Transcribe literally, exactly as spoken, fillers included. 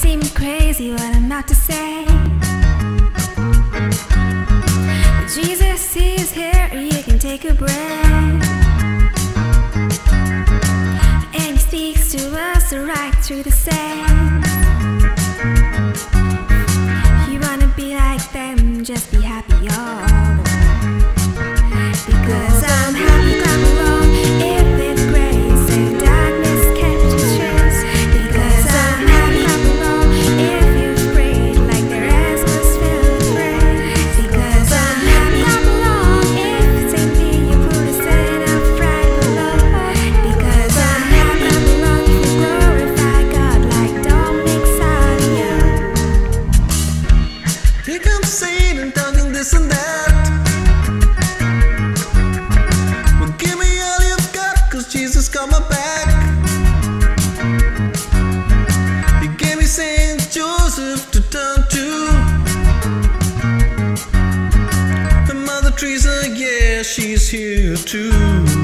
seem crazy what I'm about to say, but Jesus is here, you can take a breath, and He speaks to us right through the sand. You wanna be like them, just be happy all the way, because I'm happy clap along if it's grace and darkness kept you trace, because I'm happy clap along if you've prayed like their ass was filled with praise, because I'm happy clap along if the same thing you put a set up right below, because I'm happy clap along if you glorify God like Dominic's audio. Here comes Satan talking this and that. Well, give me all you've got, cause Jesus coming back. He gave me Saint Joseph to turn to, and Mother Teresa, yeah, she's here too.